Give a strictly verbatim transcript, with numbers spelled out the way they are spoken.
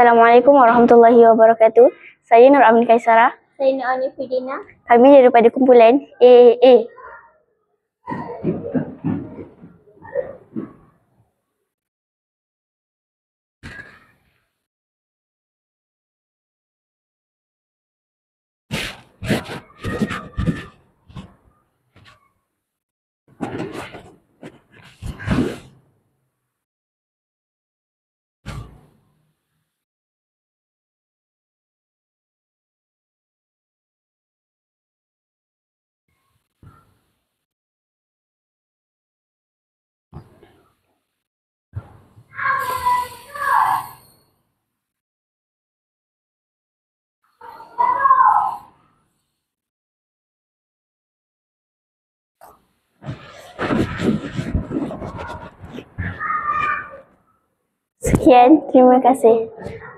Assalamualaikum warahmatullahi wabarakatuh. Saya Nur Amin Kaisara. Saya Nur Amin Fidina. Kami daripada kumpulan A A A. Sekian, terima kasih.